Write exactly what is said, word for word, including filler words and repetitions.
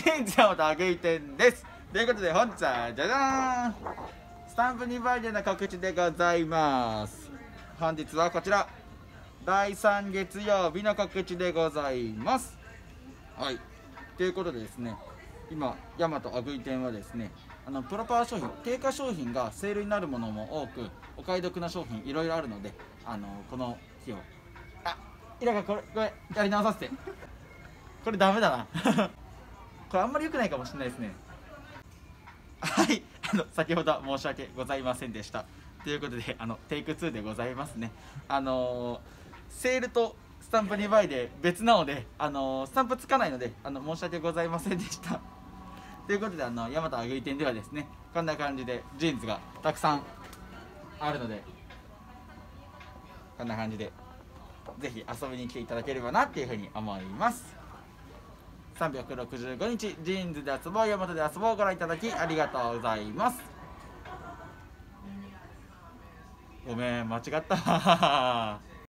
ーンズヤマトアグイ店です。ということで本日はじゃじゃーん、スタンプにばいでの告知でございます。本日はこちらだいさん月曜日の告知でございます。はい、ということでですね、今ヤマトアグイ店はですね、あのプロパワー商品、定価商品がセールになるものも多く、お買い得な商品いろいろあるので、あのこの日をあイラがこれこれやり直させてこれダメだなこれあんまり良くないかもしれないですね。はい、あの先ほどは申し訳ございませんでした。ということで、あのテイクツーでございますね。あのー、セールとスタンプにばいで別なので、あのー、スタンプつかないので、あの申し訳ございませんでした。ということで、あのヤマトアグイ店ではですね、こんな感じでジーンズがたくさんあるので、こんな感じでぜひ遊びに来ていただければなっていうふうに思います。さんびゃくろくじゅうごにちジーンズで遊ぼう、ヤマトで遊ぼうをご覧いただきありがとうございます。ごめん、間違った